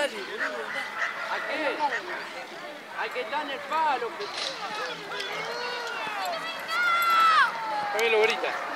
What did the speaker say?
dale, boludo, dale. ¿A qué? Hay que estar en el palo. También lo grita.